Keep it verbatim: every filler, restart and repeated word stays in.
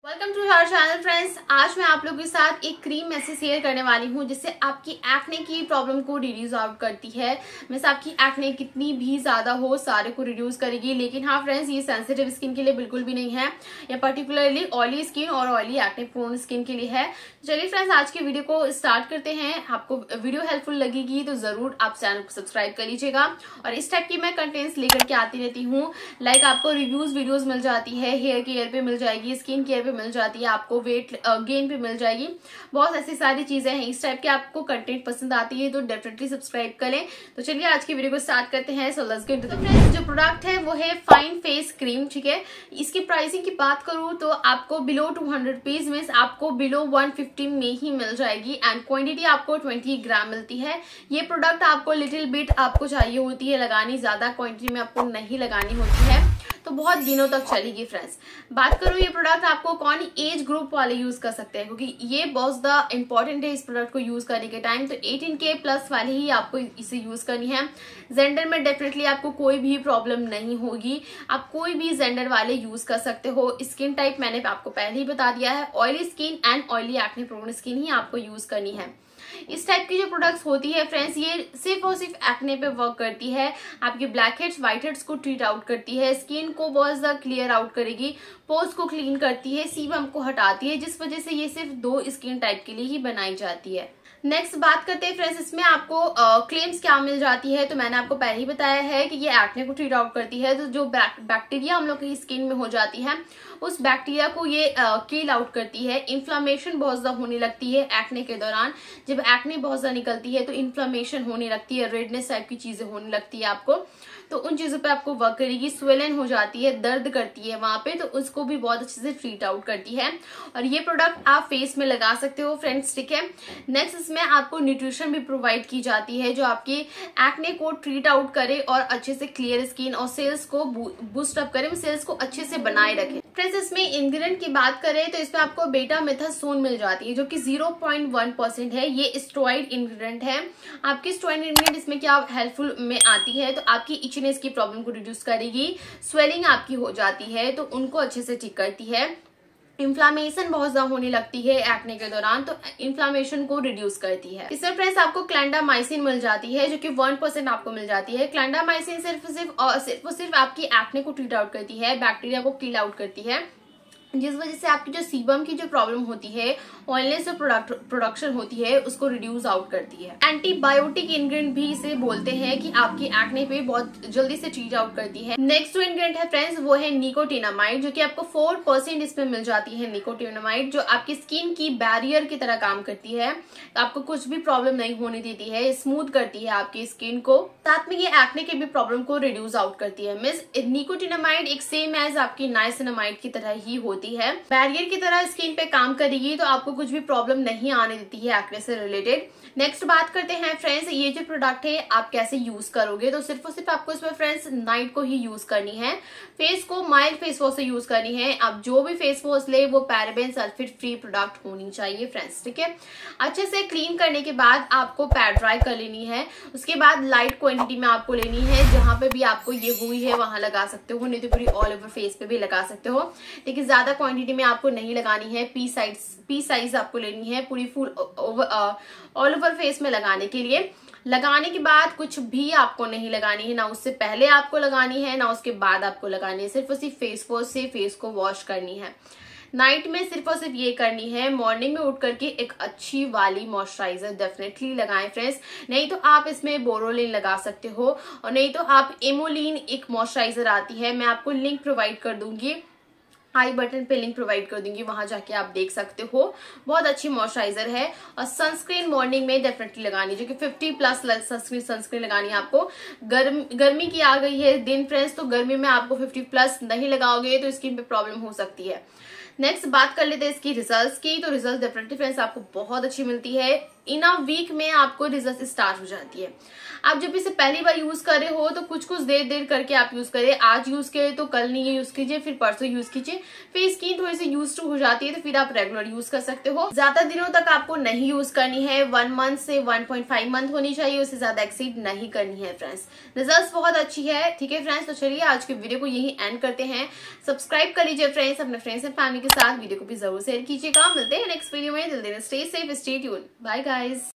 Welcome to our channel friends. आज मैं आप लोगों के साथ एक क्रीम ऐसे शेयर करने वाली हूँ जिससे आपकी एक्ने की प्रॉब्लम को रिड्यूस आउट करती है। मींस आपकी एक्ने कितनी भी ज्यादा हो सारे को रिड्यूस करेगी। लेकिन हाँ फ्रेंड्स, ये सेंसिटिव स्किन के लिए बिल्कुल भी नहीं है, या पर्टिकुलरली ऑयली स्किन और ऑयली एक्ने प्रोन स्किन के लिए है। चलिए फ्रेंड्स, आज की वीडियो को स्टार्ट करते हैं। आपको वीडियो हेल्पफुल लगेगी तो जरूर आप चैनल को सब्सक्राइब कर लीजिएगा। और इस टाइप की मैं कंटेंट्स लेकर के आती रहती हूँ। लाइक आपको रिव्यूज वीडियोज मिल जाती है, हेयर केयर पे मिल जाएगी, स्किन केयर पे मिल जाती है, आपको वेट गेन पे मिल जाएगी, बहुत ऐसी सारी चीजें हैं। इस टाइप के आपको कंटेंट पसंद आती है तो डेफिनेटली सब्सक्राइब करें। तो चलिए आज की वीडियो को स्टार्ट करते हैं। So let's get to the friends, जो प्रोडक्ट है वो है फाइन फेस क्रीम। ठीक है, इसकी प्राइसिंग की बात करूं तो आपको below two hundred rupees means आपको बिलो वन फिफ्टी में ही मिल जाएगी। एंड क्वांटिटी आपको ट्वेंटी ग्राम मिलती है। ये प्रोडक्ट आपको लिटिल बिट आपको चाहिए होती है लगानी, ज्यादा क्वांटिटी में आपको नहीं लगानी होती है, तो बहुत दिनों तक चलेगी। फ्रेंड्स, बात करूं ये प्रोडक्ट आपको कौन एज ग्रुप वाले यूज कर सकते हैं, क्योंकि ये बहुत ज्यादा इंपॉर्टेंट है इस प्रोडक्ट को यूज करने के टाइम। तो एटीन के प्लस वाले ही आपको इसे यूज करनी है। जेंडर में डेफिनेटली आपको कोई भी प्रॉब्लम नहीं होगी, आप कोई भी जेंडर वाले यूज कर सकते हो। स्किन टाइप मैंने आपको पहले ही बता दिया है, oily skin and oily acne prone skin ही आपको यूज करनी है। इस टाइप की जो प्रोडक्ट्स होती है फ्रेंड्स, ये सिर्फ और सिर्फ एक्ने पे वर्क करती है। आपके ब्लैक हेड्स व्हाइट हेड्स को ट्रीट आउट करती है, स्किन को बहुत ज्यादा क्लियर आउट करेगी, पोर्स को क्लीन करती है, सीबम को हटाती है, जिस वजह से ये सिर्फ दो स्किन टाइप के लिए ही बनाई जाती है। नेक्स्ट बात करते हैं फ्रेंड्स, इसमें आपको क्लेम्स uh, क्या मिल जाती है। तो मैंने आपको पहले ही बताया है कि ये एक्ने को ट्रीट आउट करती है। तो जो बैक्टीरिया हम लोग की स्किन में हो जाती है उस बैक्टीरिया को ये किल आउट करती है। इन्फ्लामेशन बहुत ज्यादा होने लगती है एक्ने के दौरान। जब एक्ने बहुत ज्यादा निकलती है तो इन्फ्लामेशन होने लगती है, रेडनेस टाइप की चीजें होने लगती है आपको, तो उन चीजों पे आपको वर्क करेगी। स्वेलन हो जाती है, दर्द करती है वहां पे, तो उसको भी बहुत अच्छे से ट्रीट आउट करती है। और ये प्रोडक्ट आप फेस में लगा सकते हो फ्रेंड्स। ठीक है, नेक्स्ट इसमें आपको न्यूट्रिशन भी प्रोवाइड की जाती है जो आपके एक्ने को ट्रीट आउट करे और अच्छे से क्लियर स्किन और सेल्स को बूस्ट अप करे, सेल्स को अच्छे से बनाए रखे। फ्रेंड्स, इसमें इंग्रेडिएंट की बात करें तो इसमें आपको बेटा मेथासोन मिल जाती है जो कि ज़ीरो पॉइंट वन परसेंट है। ये स्टेरॉइड इंग्रेडिएंट है। आपकी स्टेरॉइड इंग्रेडिएंट इसमें क्या हेल्पफुल में आती है, तो आपकी इचनेस की प्रॉब्लम को रिड्यूस करेगी, स्वेलिंग आपकी हो जाती है तो उनको अच्छे से ठीक करती है, इन्फ्लामेशन बहुत ज्यादा होने लगती है एक्ने के दौरान तो इन्फ्लामेशन को रिड्यूस करती है। इसमें फ्रेंड्स आपको क्लैंडामाइसिन मिल जाती है जो कि वन परसेंट आपको मिल जाती है। क्लैंडामाइसिन सिर्फ सिर्फ और सिर्फ सिर्फ आपकी एक्ने को ट्रीट आउट करती है, बैक्टीरिया को किल आउट करती है, जिस वजह से आपकी जो सीबम की जो प्रॉब्लम होती है, ऑयलेस जो प्रोडक्ट प्रोडक्शन होती है, उसको रिड्यूस आउट करती है। एंटीबायोटिक इंग्रेडिएंट भी इसे बोलते हैं कि आपकी एक्ने पे बहुत जल्दी से ट्रीट आउट करती है। नेक्स्ट जो इंग्रेडिएंट है फ्रेंड्स वो है निकोटिनामाइड, जो कि आपको फोर परसेंट इसमें मिल जाती है। निकोटिनामाइड जो आपकी स्किन की बैरियर की तरह काम करती है, तो आपको कुछ भी प्रॉब्लम नहीं होने देती है, स्मूथ करती है आपकी स्किन को, साथ में ये एक्ने के भी प्रॉब्लम को रिड्यूस आउट करती है। मींस निकोटिनामाइड एक सेम एज आपकी नाइसिनामाइड की तरह ही होती है, बैरियर की तरह स्किन पे काम करेगी, तो आपको कुछ भी प्रॉब्लम नहीं आने देती है एक्ने से रिलेटेड। नेक्स्ट बात करते हैं फ्रेंड्स, ये जो प्रोडक्ट है आप कैसे यूज करोगे। तो सिर्फ और सिर्फ आपको इसमें फ्रेंड्स नाइट को ही यूज करनी है। फेस को माइल्ड फेस वॉश से यूज करनी है। आप जो भी फेस वॉश ले वो पैराबेन सल्फेट फ्री प्रोडक्ट होनी चाहिए फ्रेंड्स। ठीक है, अच्छे से क्लीन करने के बाद आपको पैड ड्राई कर लेनी है। उसके बाद लाइट क्वांटिटी में आपको लेनी है। जहां पे भी आपको ये हुई है वहां लगा सकते हो, नहीं तो पूरी ऑल ओवर फेस पे भी लगा सकते हो, लेकिन ज्यादा क्वांटिटी में आपको नहीं लगानी है। पी साइज पी साइज आपको लेनी है पूरी फुल ऑल ओवर फेस में लगाने के लिए। लगाने के बाद कुछ भी आपको नहीं लगानी है, ना उससे पहले आपको लगानी है ना उसके बाद आपको लगानी है। सिर्फ और सिर्फ फेस वॉश से फेस को वॉश करनी है। नाइट में सिर्फ और सिर्फ ये करनी है। मॉर्निंग में उठ करके एक अच्छी वाली मॉइस्चराइजर डेफिनेटली लगाएं फ्रेंड्स। नहीं तो आप इसमें बोरोलिन लगा सकते हो, और नहीं तो आप एमोलिन एक मॉइस्चराइजर आती है, मैं आपको लिंक प्रोवाइड कर दूंगी, आई बटन पे लिंक प्रोवाइड कर दूंगी, वहां जाके आप देख सकते हो। बहुत अच्छी मॉइस्चराइजर है। और सनस्क्रीन मॉर्निंग में डेफिनेटली लगानी, जो कि फिफ्टी प्लस सनस्क्रीन सनस्क्रीन लगानी है आपको। गर्म गर्मी की आ गई है दिन फ्रेंड्स, तो गर्मी में आपको फिफ्टी प्लस नहीं लगाओगे तो स्किन पे प्रॉब्लम हो सकती है। नेक्स्ट बात कर लेते हैं इसकी रिजल्ट्स की। तो रिजल्ट डेफिनेटली फ्रेंड्स आपको बहुत अच्छी मिलती है। इन अ वीक में आपको रिजल्ट स्टार्ट हो जाती है। आप जब इसे पहली बार यूज कर रहे हो तो कुछ कुछ देर देर करके आप यूज करें, आज यूज करें तो कल नहीं यूज कीजिए, फिर परसों यूज कीजिए, फिर स्किन थोड़ी सी यूज टू हो जाती है तो फिर आप रेगुलर यूज कर सकते हो। ज्यादा दिनों तक आपको नहीं यूज करनी है, वन मंथ से वन पॉइंट फाइव मंथ होनी चाहिए, उससे ज्यादा एक्सीड नहीं करनी है फ्रेंड्स। रिजल्ट बहुत अच्छी है। ठीक है फ्रेंड्स, तो चलिए आज के वीडियो को यही एंड करते हैं। सब्सक्राइब कर लीजिए फ्रेंड्स, अपने फ्रेंड्स एंड फैमिली के साथ वीडियो को भी जरूर शेयर कीजिएगा। मिलते हैं नेक्स्ट वीडियो में। Till then stay safe, stay tuned, bye guys.